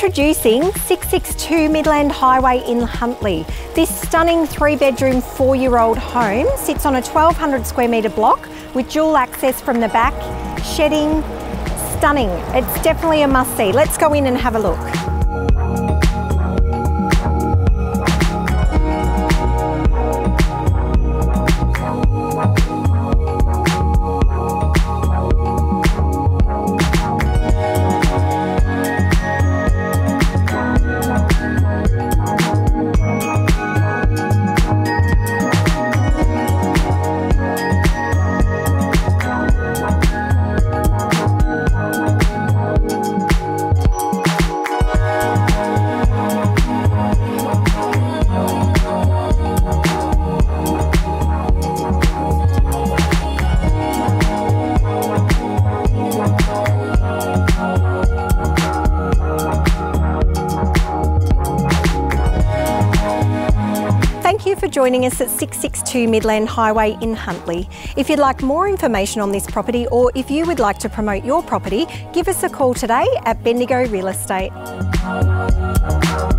Introducing 662 Midland Highway in Huntly. This stunning 3-bedroom, 4-year-old home sits on a 1,200 square metre block with dual access from the back, shedding, stunning. It's definitely a must-see. Let's go in and have a look. Thank you for joining us at 662 Midland Highway in Huntly. If you'd like more information on this property, or if you would like to promote your property, give us a call today at Bendigo Real Estate.